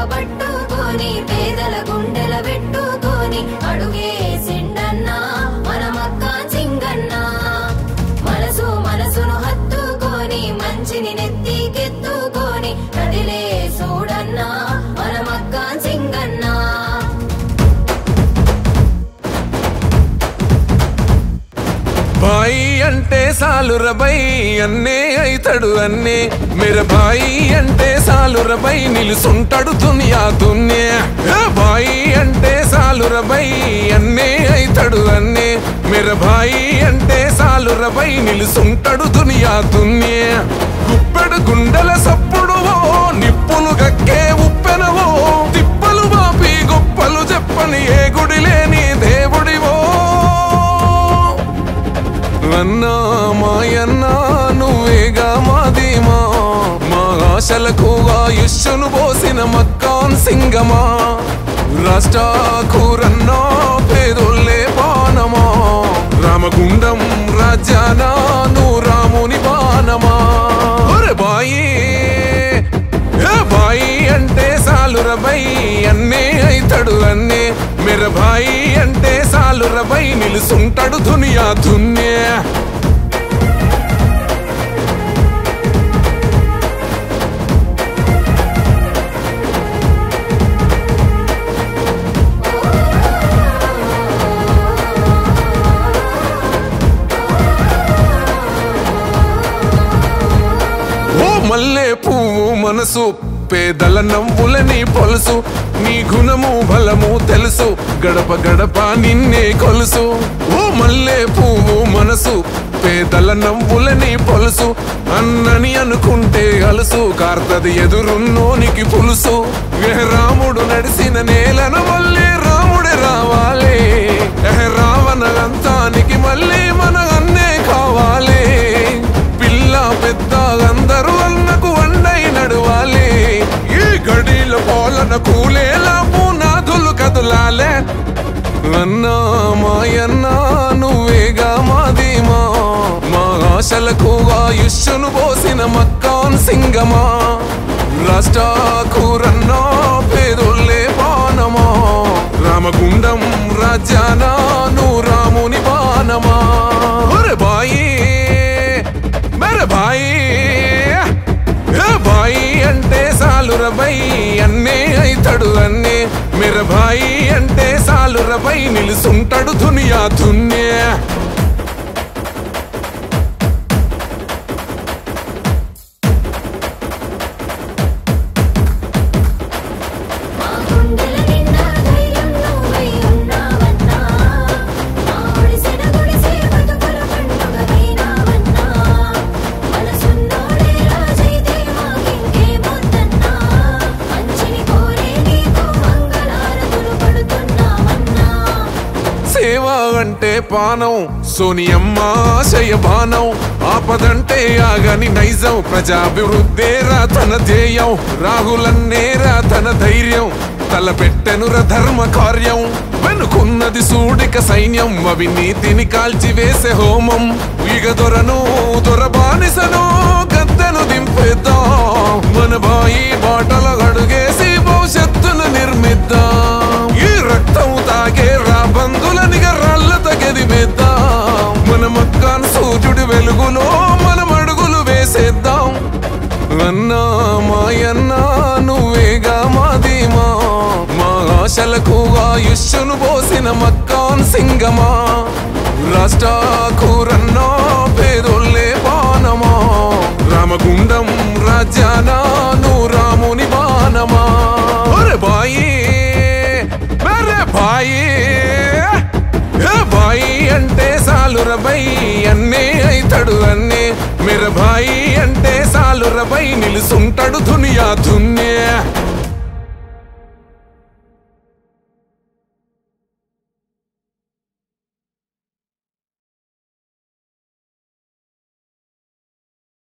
పట్టుకొని పేదల గుండెల పెట్టుకొని అడుగేసిండన్నా మన మక్కా సింగన్నా మనసు మనసును హత్తుకొని మంచిని నెత్తికెత్తుకొని కదిలే చూడన్నా మన మక్కా సింగన్నా భాయి అంటే సాలురబై అన్నే అయితడు అన్నే మేర భాయి అంటే సాలురబై నిలుసుంటాడు దునియా దున్యా భాయి అంటే సాలురబై అన్నే అయితడు అన్నే మేర భాయి అంటే సాలురబై నిలుసుంటాడు దునియా దున్యా గుప్పెడు గుండెల సప్పుడువో నిప్పులు గక్కే ఉప్పెనవో తిప్పలు బాపి గొప్పలు చెప్పని ఏ గుడి లేని దేవుడివో అన్నా మాయన్నా నువ్వేగా మాదీమా మా ఆశలకు ఆయుష్ను పోసిన మక్కాన్ సింగమా రాష్ట్రాకూరన్నా పేదోళ్ళే పానమా రామగుండం రాజ్యానా నువ్వు రాముని బాణమా బాయి భాయి అంటే సాలురబై అన్నే అయితడు అన్నే మేర భాయి అంటే సాలురబై నిలుసుంటాడు దునియా దున్యా ఓ మల్లె పువ్వు మనసు పేదల నవ్వులని పొలుసు నీ గుణము బలము తెలుసు గడప గడప నిన్నే కొలుసు ఓ మల్లె పువ్వు మనసు పేదల నవ్వులని పొలుసు అన్నని అనుకుంటే అలుసు కార్తది ఎదురున్నోనికి పులుసు రాముడు నడిసిన నేలను మళ్ళీ రాముడే రావాలి రావణలంతానికి మళ్ళీ మన అన్నే కావాలి పిల్ల పెద్ద అందరూ అన్నకు వండై నడవాలి ఈ గడిల పోలన కూలేలా పునాదులు కదులాలే అన్నా మాయన్నా నువ్వేగా మాదీమా మా ఆశలకు ఆయుష్ను పోసిన మక్కాన్ సింగమా రాష్ట్రాకూరన్నా పేదోళ్ళే బాణమా రామగుండం రాజ్యానా నువ్వు రాముని బాణమా బాయి మేరే భాయి భాయి అంటే సాలురబై అన్నే అయితడు అన్నే మేర భాయి అంటే సాలురబై నిలుసుంటాడు దునియా దున్యా సేవా అంటే పానం సోనియమ్మ ఆశయ బాణం ఆపదంటే ఆగని నైజం ప్రజాభివృద్ధేరా తన ధ్యేయం రాహులన్నేరా తన ధైర్యం తలపెట్టెనుర ధర్మ కార్యం వెనుకున్నది సూడిక సైన్యం అవినీతిని కాల్చివేసే హోమం ఇగ దొరను దొరబానిసను గద్దెను దింపేద్దాం మన బాయి బాటల అడుగేసి భవిష్యత్తును నిర్మిద్దాం ఈ రక్తం తాగే రాబందులనిగ రాళ్ళతో గెదిమేద్దాం మన మక్కాన్ సూర్యుడి వెలుగులో మనం అడుగులు వేసేద్దాం అన్నా మాయన్నా నువ్వేగా మాదీమా మా ఆశలకు ఆయుష్ను పోసిన మక్కాన్ సింగమా రాష్ట్రాకూరన్నా పేదోళ్ళే బాణమా రామగుండం రాజ్యానా నువ్వు రాముని బాణమా బాయి మేరే భాయి భాయి అంటే సాలురబై అన్నే అయితడు అన్నే మేర భాయి అంటే సాలురబై నిలుసుంటాడు దునియా దున్యా